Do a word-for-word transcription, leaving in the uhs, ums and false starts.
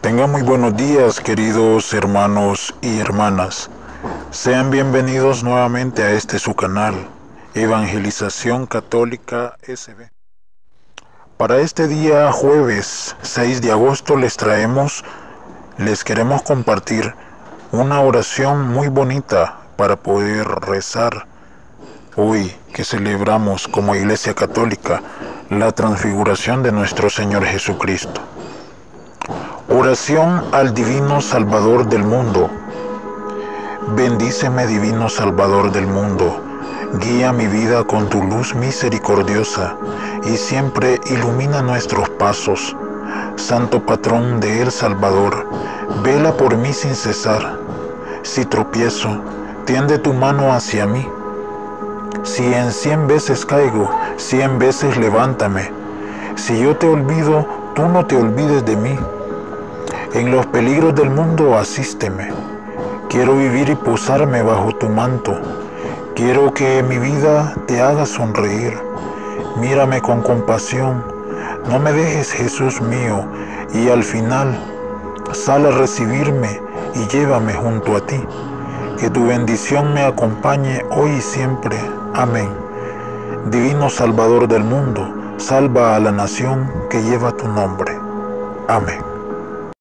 Tengan muy buenos días, queridos hermanos y hermanas. Sean bienvenidos nuevamente a este su canal, Evangelización Católica S B. Para este día jueves seis de agosto les traemos, les queremos compartir una oración muy bonita para poder rezar hoy que celebramos como Iglesia Católica la transfiguración de nuestro Señor Jesucristo. Oración al Divino Salvador del mundo. Bendíceme, Divino Salvador del mundo, guía mi vida con tu luz misericordiosa y siempre ilumina nuestros pasos. Santo patrón de El Salvador, vela por mí sin cesar. Si tropiezo, tiende tu mano hacia mí. Si en cien veces caigo, cien veces levántame. Si yo te olvido, tú no te olvides de mí. En los peligros del mundo asísteme. Quiero vivir y posarme bajo tu manto. Quiero que mi vida te haga sonreír. Mírame con compasión. No me dejes, Jesús mío, y al final sal a recibirme y llévame junto a ti. Que tu bendición me acompañe hoy y siempre. Amén. Divino Salvador del mundo, salva a la nación que lleva tu nombre. Amén.